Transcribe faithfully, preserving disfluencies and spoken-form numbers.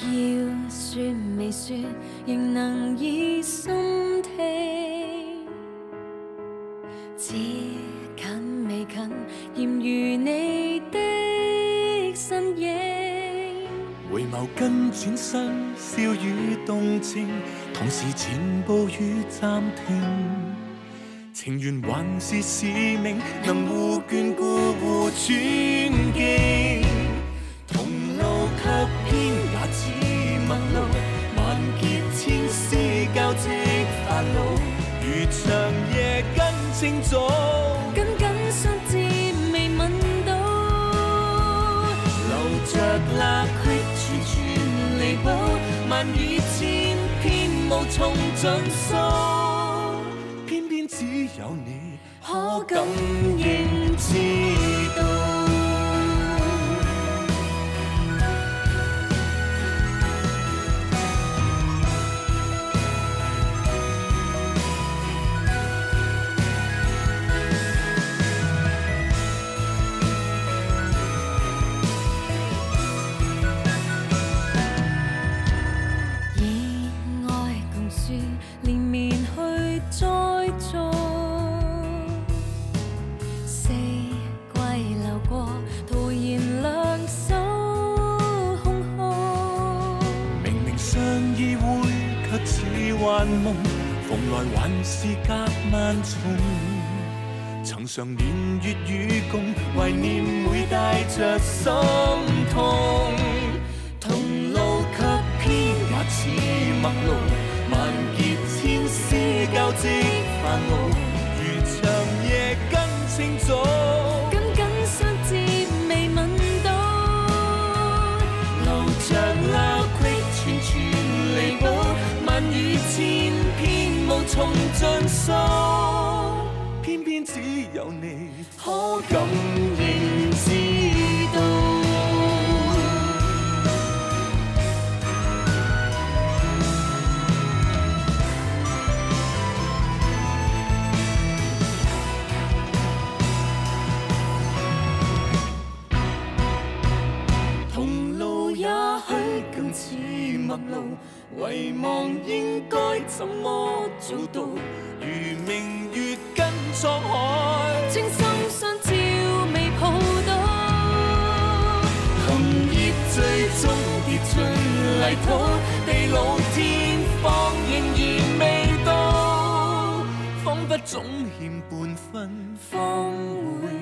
要说未说，仍能以心聽。只近未近，嫌如你的身影。 回眸跟轉身，笑語動情，同時前步與暫停。情緣還是使命，能互眷顧互尊敬。同路卻偏也似陌路，萬劫千絲交織煩惱，如長夜跟清早， 緊緊相接未吻到， 留着罅隙串串彌補，萬語千篇無從盡數，偏偏只有你可感應知道。 連綿去再做，四季流過，徒然兩手空空。 明明相依會，卻似幻夢，逢來還是隔萬重。曾常年月與共，懷念會帶着心痛。同路卻偏也似陌路，萬劫千絲交織煩惱，如長夜跟清早， 緊緊相接未吻到， 留着罅隙串串彌補，萬語千篇無從盡數，偏偏只有你可感應知道。似陌路，遺忘應該怎麼做到？如明月跟滄海， 情深相照未抱到， 紅葉最終跌進泥土，地老天荒仍然未到，彷彿總欠半分方會。